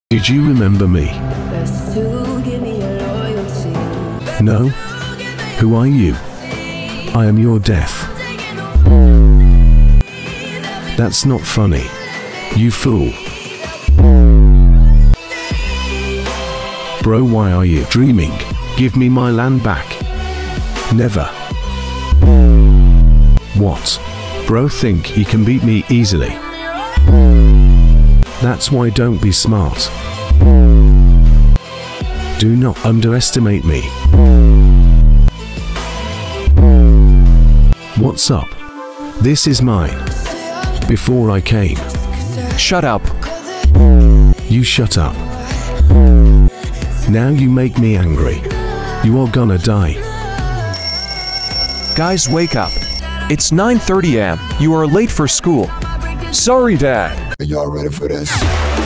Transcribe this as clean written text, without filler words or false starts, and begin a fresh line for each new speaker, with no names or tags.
Did you remember me? No? Who are you? I am your death. That's not funny. You fool. Bro, why are you dreaming? Give me my land back. Never. What? Bro think he can beat me easily. That's why don't be smart. Do not underestimate me. What's up? This is mine. Before I came.
Shut up.
You shut up. Now you make me angry. You are gonna die.
Guys, wake up. It's 9:30 am. You are late for school. Sorry, Dad.
Are y'all ready for this?